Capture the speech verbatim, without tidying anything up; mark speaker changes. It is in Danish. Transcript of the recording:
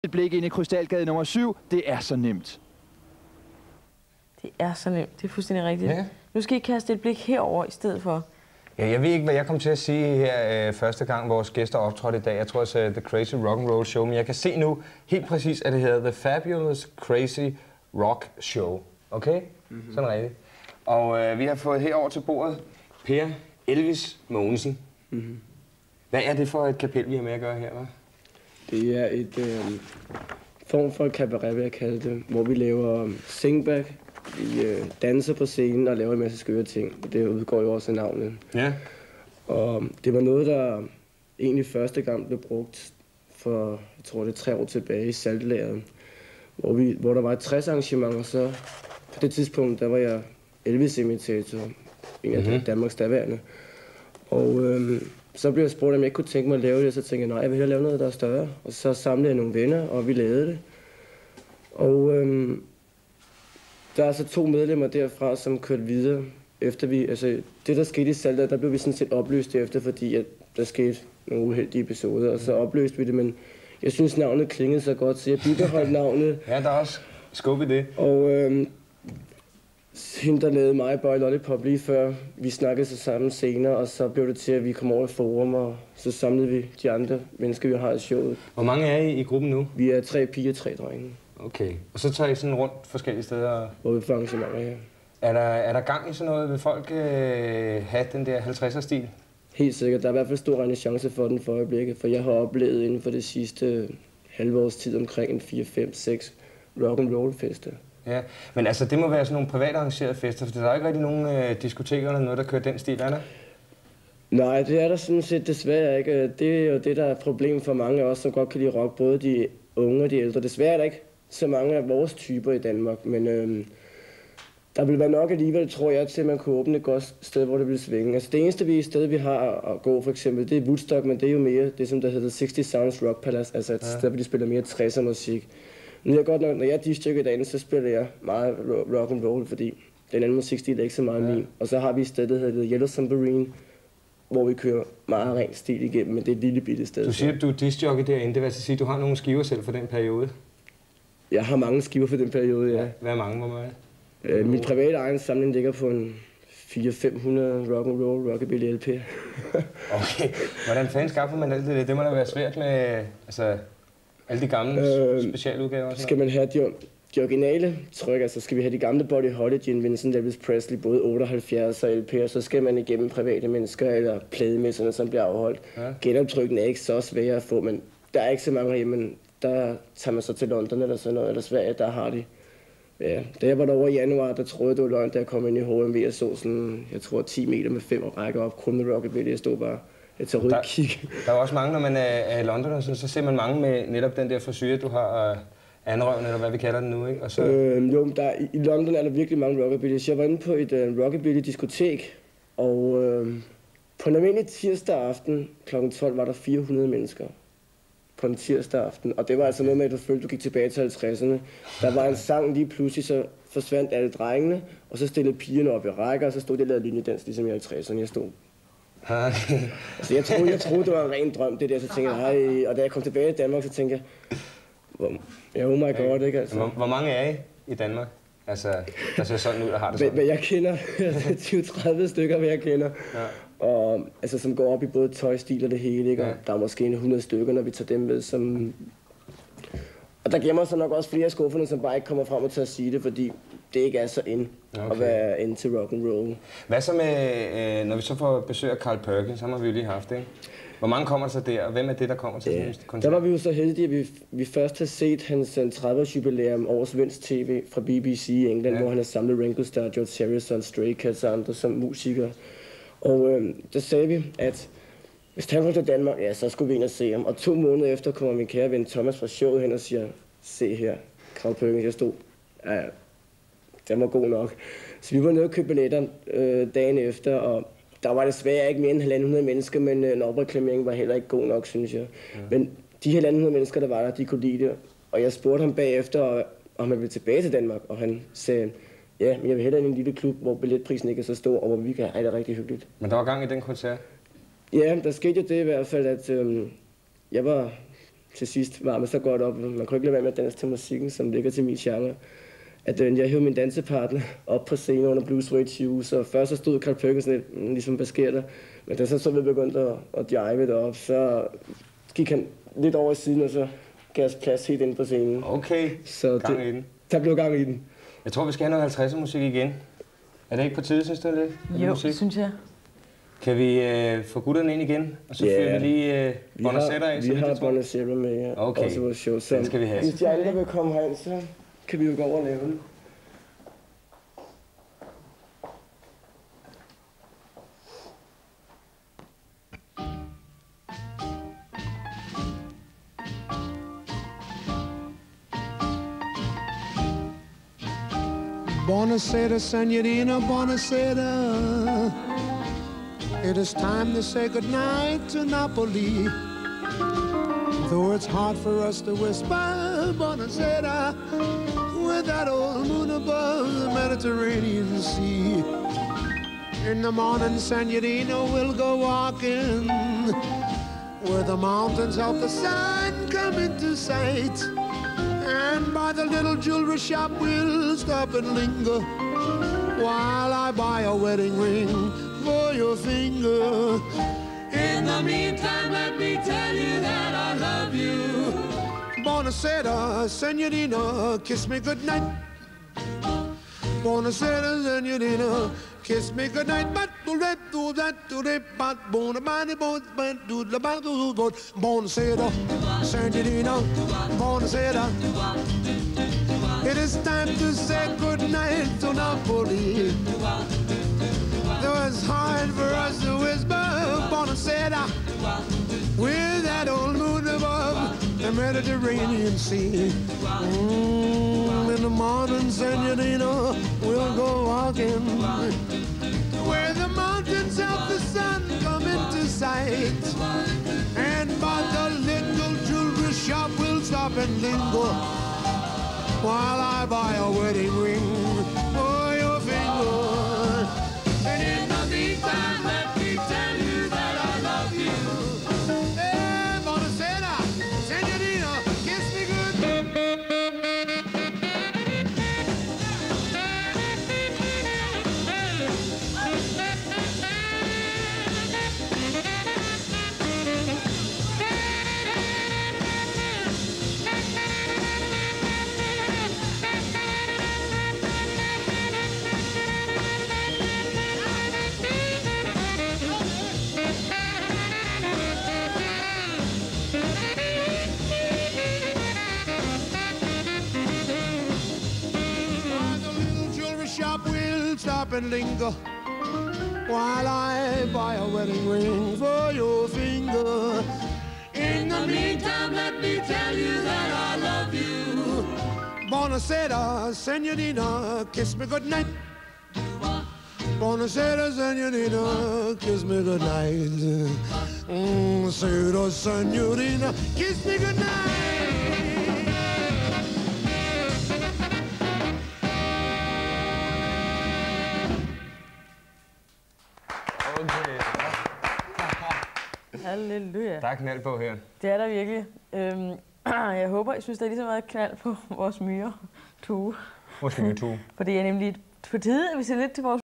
Speaker 1: Et blik ind i Krystalgade nummer syv, det er så nemt.
Speaker 2: Det er så nemt, det er fuldstændig rigtigt.
Speaker 3: Ja.
Speaker 2: Nu skal I kaste et blik herover i stedet for.
Speaker 3: Ja, jeg ved ikke, hvad jeg kom til at sige her øh, første gang, vores gæster optrådte i dag. Jeg tror, jeg sagde The Crazy Rock and Roll Show, men jeg kan se nu helt præcis, at det hedder The Fabulous Crazy Rock Show. Okay? Mm-hmm. Sådan rigtigt. Og øh, vi har fået herover til bordet Per Elvis Mogensen. Mm-hmm. Hvad er det for et kapel, vi har med at gøre her, hva'?
Speaker 4: Det er et øh, form for cabaret, vil jeg kalde det, hvor vi laver singback, vi øh, danser på scenen og laver en masse skøre ting. Det udgår jo også af navnet.
Speaker 3: Ja.
Speaker 4: Og det var noget, der egentlig første gang blev brugt for, jeg tror det er tre år tilbage i Saltlageret, hvor, vi, hvor der var et tres arrangement, og så på det tidspunkt, der var jeg Elvis-imitator, en af mm-hmm. Danmarks daværende. Og øh, så blev jeg spurgt, om jeg ikke kunne tænke mig at lave det, og så tænkte jeg, nej, jeg vil hellere lave noget, der er større. Og så samlede jeg nogle venner, og vi lavede det. Og øhm, der er så to medlemmer derfra, som kørte videre. Efter vi, altså, det, der skete i Saltet, der blev vi sådan set opløst efter, fordi at der skete nogle uheldige episoder, og så opløste vi det. Men jeg synes, navnet klingede så godt, så jeg bibeholdt navnet.
Speaker 3: Ja, der er også skub i det.
Speaker 4: Og øhm, hende, der lavede mig Boy Lollipop lige før, vi snakkede så sammen senere, og så blev det til, at vi kom over i forum, og så samlede vi de andre mennesker, vi har i showet.
Speaker 3: Hvor mange er I i gruppen nu?
Speaker 4: Vi er tre piger og tre drenge.
Speaker 3: Okay. Og så tager I sådan rundt forskellige steder?
Speaker 4: Hvor vi får arrangementer, ja.
Speaker 3: Er der, er der gang i sådan noget? Vil folk øh, have den der halvtredser-stil?
Speaker 4: Helt sikkert. Der er i hvert fald stor renæssance for den for øjeblikket, for jeg har oplevet inden for det sidste halve års tid omkring en fire, fem, seks rock'n'roll fester.
Speaker 3: Ja, men altså det må være sådan nogle privat arrangerede fester, for der er ikke rigtig nogen øh, diskoteker eller noget, der kører den stil, er der?
Speaker 4: Nej, det er der sådan set desværre ikke. Det er jo det, der er et problem for mange af os, som godt kan lide rock, både de unge og de ældre. Desværre er der ikke så mange af vores typer i Danmark, men øhm, der vil være nok alligevel, tror jeg, til at man kunne åbne et godt sted, hvor det vil svinge. Altså det eneste vi sted, vi har at gå, for eksempel, det er Woodstock, men det er jo mere det, som der hedder halvtreds Sounds Rock Palace, altså et ja. sted, hvor de spiller mere tresser musik. Nu er jeg godt nok, når jeg er disjockey derinde, så spiller jeg meget rock and roll, fordi den anden musikstil er ikke så meget ja. min. Og så har vi et sted, der hedder Yellow Submarine, hvor vi kører meget ren stil igennem, men det er et lille bitte sted.
Speaker 3: Du siger, at du er disjockey derinde, det vil altså sige, at du har nogle skiver selv for den periode?
Speaker 4: Jeg har mange skiver for den periode, ja.
Speaker 3: Hvad er mange, hvor meget?
Speaker 4: Øh, min private egen samling ligger på en fire til fem hundrede rock and roll rockabilly L P'er.
Speaker 3: Okay. Hvordan fanden skaffer man alt det? Det må da være svært med altså, alle de gamle øh, specialudgaver.
Speaker 4: Skal man have de, de originale tryk, altså skal vi have de gamle Buddy Holly, Gene Vincent, Elvis Presley, både otteoghalvfjerds og L P'er, så skal man igennem private mennesker eller plademesserne, som bliver afholdt. Ja. Genoptrykken er ikke så svære at få, men der er ikke så mange hjemme. Der tager man så til London eller sådan noget, eller Sverige, der har de. Ja, da jeg var derovre i januar, der troede jeg, det var løgn, da jeg kom ind i H M V og så sådan, jeg tror ti meter med fem og rækker op, kun med rockabilly. Jeg stod bare, jeg tager rødt kig.
Speaker 3: Der er også mange, når man er i London, og sådan, så ser man mange med netop den der frisyre, du har uh, anrøven, eller hvad vi kalder den nu, ikke? Og så...
Speaker 4: øh, jo, der, i London er der virkelig mange rockabillys. Jeg var inde på et uh, rockabilly-diskotek, og uh, på en almindelig tirsdag aften klokken tolv var der fire hundrede mennesker. På en tirsdag aften, og det var altså noget med, at du følte, du gik tilbage til halvtredserne. Der var en sang lige pludselig, så forsvandt alle drengene, og så stillede pigerne op i rækker, og så stod de og lavede linjedans, ligesom i halvtredserne. Jeg stod.
Speaker 3: Okay.
Speaker 4: Altså, jeg troede, jeg troede, det var en ren drøm, det der, så tænkte jeg, og da jeg kom tilbage i Danmark, så tænkte jeg, ja, oh my god, ikke altså.
Speaker 3: Hvor, hvor mange er I i Danmark? Altså, der ser sådan ud, og har det sådan?
Speaker 4: Hvad jeg kender, tyve til tredive stykker, hvad jeg kender. Ja. Og, altså, som går op i både tøjstil og det hele, ikke? Og ja. Der er måske en hundrede stykker, når vi tager dem med, som... Og der gemmer sig nok også flere af skufferne, som bare ikke kommer frem og til at sige det, fordi det ikke er så ind okay. at være ind til rock and roll.
Speaker 3: Hvad så med, øh, når vi så får besøg af Carl Perkins, så har vi jo lige haft, ikke? Hvor mange kommer der så der, og hvem er det, der kommer til
Speaker 4: ja.
Speaker 3: koncert?
Speaker 4: Der var vi jo så heldige, at vi, vi først har set hans tredive års jubilæum Årets Vinds T V fra B B C i England, ja. Hvor han har samlet Ringo Starr, George Harrison, Stray Cats og andre som musikere. Og øh, der sagde vi, at hvis han kom til Danmark, ja, så skulle vi ind og se ham. Og to måneder efter kommer min kære ven Thomas fra showet hen og siger, se her, Carl Perkins, jeg stod, ja, den var god nok. Så vi var nede og købte billetter øh, dagen efter, og der var desværre ikke mere end halvanden hundrede mennesker, men øh, en opreklamering var heller ikke god nok, synes jeg. Ja. Men de halvanden hundrede mennesker, der var der, de kunne lide det. Og jeg spurgte ham bagefter, om han ville tilbage til Danmark, og han sagde, ja, men jeg vil hellere i en lille klub, hvor billetprisen ikke er så stor, og hvor vi kan have det rigtig hyggeligt.
Speaker 3: Men der var gang i den koncert?
Speaker 4: Ja, der skete jo det i hvert fald, at øhm, jeg var til sidst varmede så godt op. Man kunne ikke lade være med at danse til musikken, som ligger til min genre. At øh, jeg hævde min dansepartner op på scenen under Blue Suede Shoes, og først så stod Carl Perkins lidt, ligesom, hvad sker der? Men da så, så vi begyndte at, at jive det op, så gik han lidt over i siden, og så gav os plads helt ind på scenen.
Speaker 3: Okay,
Speaker 4: så
Speaker 3: gang
Speaker 4: det,
Speaker 3: i den.
Speaker 4: Der blev gang i den.
Speaker 3: Jeg tror, vi skal have noget halvtredser musik igen. Er det ikke på tide, synes du, det?
Speaker 2: Jo,
Speaker 3: musik?
Speaker 2: synes jeg.
Speaker 3: Kan vi øh, få gutterne ind igen, og så
Speaker 4: yeah.
Speaker 3: fyrer vi lige øh, Bonacetta af?
Speaker 4: Vi har Bonacetta med, ja.
Speaker 3: Okay,
Speaker 4: også vores show. Så
Speaker 3: den skal vi have.
Speaker 4: Hvis de andre vil komme herind, så kan vi jo gå over og lave den.
Speaker 5: Bonacetta, senorina, Bonacetta. It is time to say goodnight to Napoli. Though it's hard for us to whisper Bonacetta with that old moon above the Mediterranean Sea. In the morning, senorina, we'll go walking where the mountains of the sun come into sight. And by the little jewelry shop we'll stop and linger while I buy a wedding ring for your finger. In the meantime, let me tell you that I love you. Bonacetta, senorina, kiss me goodnight. Bonacetta, senorina, kiss me goodnight. But do that, do that, do that, but bonabani, bon, but do the battle, but Bonacetta, senorina, Bonacetta. It is time to say goodnight to Napoli. Though it's hard for us to whisper Bonacetta with that old moon above the Mediterranean Sea. Mm, in the morning, senorina, we'll go walking where the mountains of the sun come into sight. And by the little jewelry shop we'll stop and linger while I buy a wedding ring for your finger. And in the meantime, let me tell you that I love you. Hey, Bonacetta, senorina, kiss me good. Stop and linger while I buy a wedding ring for your finger. In the meantime, let me tell you that I love you. Bonacetta, senorina, kiss me goodnight. Bonacetta, senorina, kiss me goodnight. Mm, senorina, kiss me goodnight.
Speaker 2: Halleluja.
Speaker 3: Der er knald på her.
Speaker 2: Det er der virkelig. Øhm, jeg håber, I synes, der er lige så meget knald på vores myre tue.
Speaker 3: Vores myre tue.
Speaker 2: For det er nemlig på tide, at vi ser lidt til vores